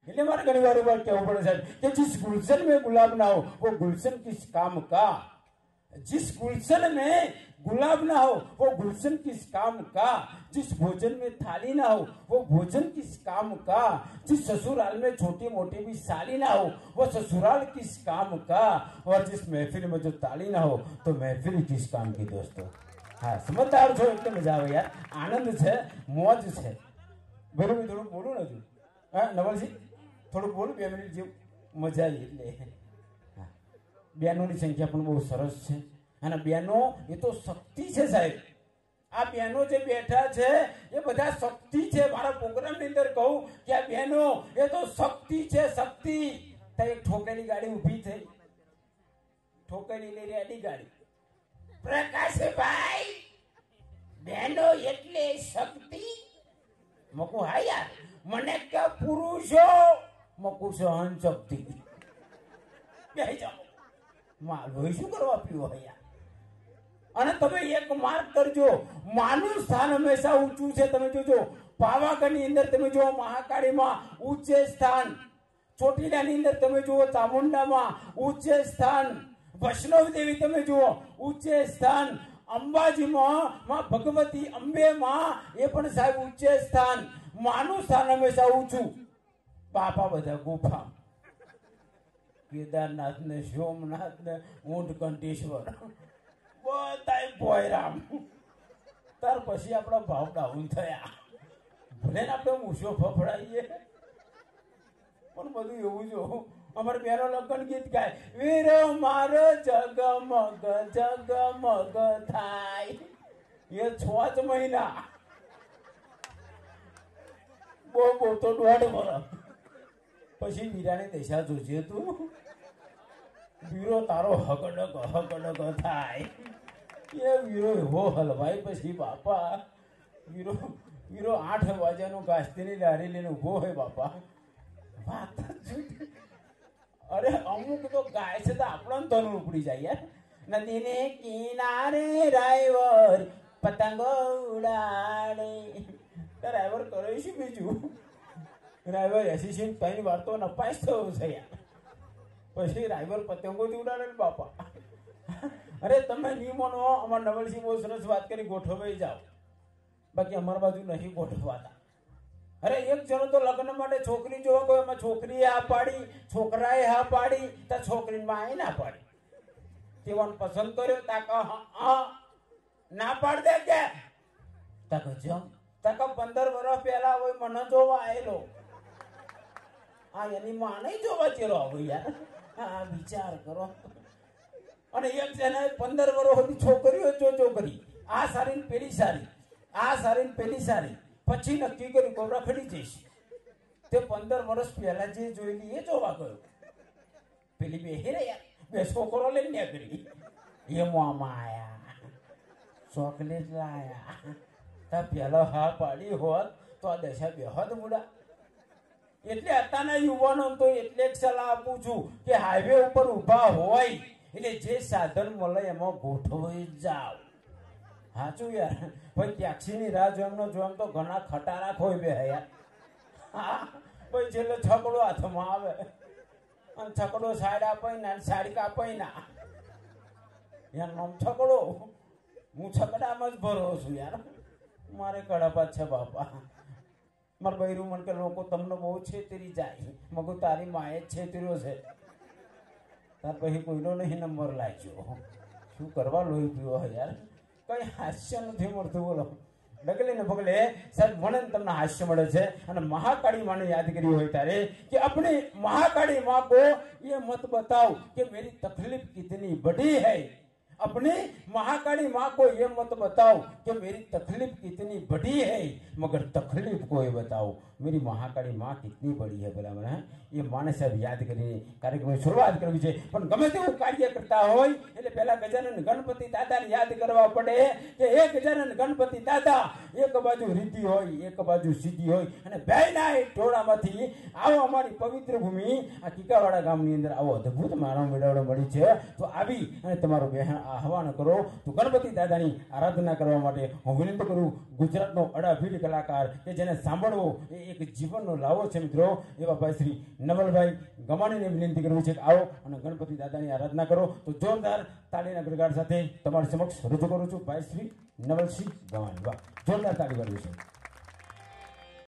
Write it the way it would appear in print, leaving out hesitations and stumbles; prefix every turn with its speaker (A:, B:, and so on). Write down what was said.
A: इसलिए हमारे घनी बार बार क्या पड़े साहब कि जिस गुलशन में गुलाब ना हो वो गुलशन किस काम का। जिस गुलशन में गुलाब ना हो वो गुलशन किस काम का। जिस भोजन में थाली ना हो वो भोजन किस काम का। जिस ससुराल में छोटी मोटी भी साली ना हो वो ससुराल किस काम का। और जिस महफिल में जो ताली ना हो तो महफिल किस काम की। दोस्तों हाँ समझदार छो એટલે મજા આવે યાર, આનંદ છે, મોજ છે। બરોબર થોડું બોલું ને હજુ હા નવલજી થોડું બોલું 2 મિનિટ જેવું મજા આવી એટલે હા બહેનોની સંખ્યા પણ બહુ સરસ છે અને બહેનો એ તો શક્તિ છે સાહેબ। આ બહેનો જે બેઠા છે એ બધા શક્તિ છે। મારા પ્રોગ્રામની અંદર કહું કે આ બહેનો એ તો શક્તિ છે શક્તિ। તો એક ઠોકેલી ગાડી ઊભી થઈ, ઠોકેલી લઈ રેડી ગાડી પ્રકાશભાઈ બહેનો એટલે શક્તિ। મકુ હા યાર મને કે પુરુષો મકુ સહન શક્તિ બેહી જાઓ માલ શું કરવા પીવો યાર। અને તમે એક માર્ક કરજો માનું સ્થાન હંમેશા ઊંચું છે। તમે જોજો પાવાગઢની અંદર તમે જુઓ મહાકાળીમાં ઊંચે સ્થાન, ચોટીલાની અંદર તમે જુઓ ચામુંડામાં ઊંચે સ્થાન, વૈષ્ણવ દેવી તમે જુઓ ઊંચે સ્થાન, અંબાજીમાં માં ભગવતી અંબે માં એ પણ સાહેબ ઊંચે સ્થાન। માનું સ્થાન હંમેશા ઊંચું। બાપા બધા ગુફા, કેદારનાથ ને સોમનાથ ને ઊંટકંઠેશ્વર બધાય ભોયરામ। ત્યાર પછી આપણા ભાવ ડાઉન થયા। ભલે ને આપણે મૂછો ફફડાઈએ પણ બધું એવું જો અમારે બેનો લગ્ન ગીત ગાય વીરો મારો જગમગ જગમગ થાય એ 6 જ મહિના બહુ તો 1.5 વર્ષ પછી વીરાની દશા જોજે તું। વીરો તારો હકડક થાય એ વીરો એવો હલવાઈ પછી બાપા વીરો 8 વાગ્યાનો ઘાસતીની લારી લઈને ઉભો હોય બાપા। વાત અરે અમુક તો ગાય છે તો આપણને તન ઉપડી જાય યાર। નદીને કિનારે ડ્રાઈવર પતંગ ઉડાડે તો ડ્રાઈવર કરે શું બીજું? ડ્રાઈવર એસી કઈ વાર તો નપાસ થયો છે યાર। પછી ડ્રાઈવર પતંગોથી ઉડાડે ને બાપા। અરે તમે નહીં માનો અમારા નવલસિંહ બહુ સરસ વાત કરી ગોઠવાઈ જાઓ, બાકી અમારી બાજુ નહીં ગોઠવાતા। અરે એક જણો તો લગ્ન માટે છોકરી જોવા ગયો, એમાં છોકરીએ હા પાડી, છોકરાએ હા પાડી, તો છોકરીની માએ ના પાડી। તેવાને પસંદ કર્યો તાકા હા ના પાડ દે કે તાકો જમ તાકો 15 વર્ષ પહેલા હોય મને જોવા આવેલો આ એની માં નહીં જોવા ચેલો આવે યાર। હા વિચાર કરો। અને એક જણાએ 15 વર્ષ સુધી છોકરીઓ જો કરી આ સારી ને પેલી સારી, આ સારી ને પેલી સારી, પછી નક્કી કર્યું કોબરા ખડી જઈશ। તે 15 વર્ષ પહેલા જે જોયેલી એ જોવા ગયો। પેલી બેહી રહ્યા બે છોકરો લઈને નીકળી એ મોમાં આયા ચોકલેટ લાયા તા પેલો હા પાડી હોત તો આ દશા બેહદ મુડા। એટલે અત્યારના યુવાનો તો એટલે જ સલાહ આપું છું કે હાઈવે ઉપર ઊભા હોય એટલે જે સાધન મળે એમાં ગોઠવાઈ જાવ। સાચું યાર ભાઈ ટેક્સીની રાહ જોમ તો ઘણા ખટારા ખોઈ બે યાર। હા ભાઈ છેલ્લે છકડો હાથમાં આવે અને છકડો સાઈડ આપાય ના સાઈડ કાપાય ના યાર નામ છકડો। હું છકડામાં જ ભરો છું યાર। મારે કડાપા છે બાપા। મારા બૈરું મન કે લોકો તમને બહુ છેતરી જાય। મગુ તારી માએ જ છેતર્યો છે। તાર પછી કોઈનો નહીં નંબર લાગ્યો। શું કરવા લોહી પીવો યાર? કઈ હાસ્ય નથી મળતું બોલો। ડગલે ને પગલે સાહેબ મને તમને હાસ્ય મળે છે। અને મહાકાળી માને યાદ કરી હોય ત્યારે કે अपनी महाकाली माँ को ये मत बताओ कि मेरी तकलीफ कितनी बड़ी है। अपनी महाकाली माँ को ये मत बताओ कि मेरी तकलीफ कितनी बड़ी है, मगर तकलीफ को ये बताओ मेरी महाकाली माँ कितनी बड़ी है। बराबर है ये माने साहब યાદ કરીને કાર્યક્રમની શરૂઆત કરવી છે। પણ ગમે તેવું કાર્ય કરતા હોય એટલે પહેલા ગજાનન ગણપતિ દાદાને યાદ કરવા પડે કે એ ગજાનન ગણપતિ દાદા એક બાજુ રીતિ હોય એક બાજુ સીધી હોય અને બેયના ટોળામાંથી આવો અમારી પવિત્ર ભૂમિ આ કીકાવાડા ગામની અંદર આવો અદ્ભુત માનવ મેળાવડો મળી છે। તો આવી અને તમારું બહેન આહવાન કરો તો ગણપતિ દાદાની આરાધના કરવા માટે હું વિનંતી કરું। ગુજરાતનો અડાભીડ કલાકાર કે જેને સાંભળવો એક જીવનનો લાવો છે મિત્રો એવા ભાઈ શ્રી નવલભાઈ ગમાણીને વિનંતી કરવી છે કે આવો અને ગણપતિ દાદાની આરાધના કરો. તો જોરદાર તાળીના ગડગડાટ સાથે તમારી સમક્ષ રજૂ કરું છું ભાઈ શ્રી નવલસિંહ ગમાણી. વાહ, જોરદાર તાળી વાળવી છે.